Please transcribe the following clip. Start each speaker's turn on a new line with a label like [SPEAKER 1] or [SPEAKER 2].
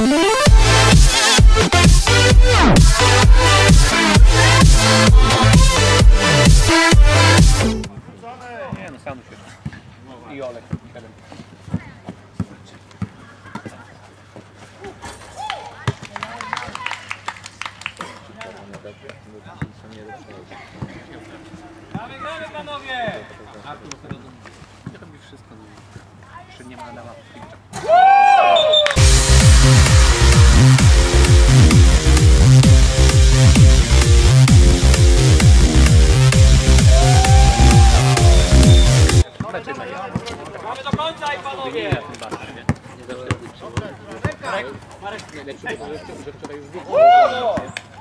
[SPEAKER 1] Nie no, Sanuś i Olek.
[SPEAKER 2] Gramy panowie!
[SPEAKER 1] Ja robię wszystko, czy nie ma Adama Pawlikowicza.
[SPEAKER 2] Mamy do końca i panowie!
[SPEAKER 1] Marek, najlepszy, że wczoraj już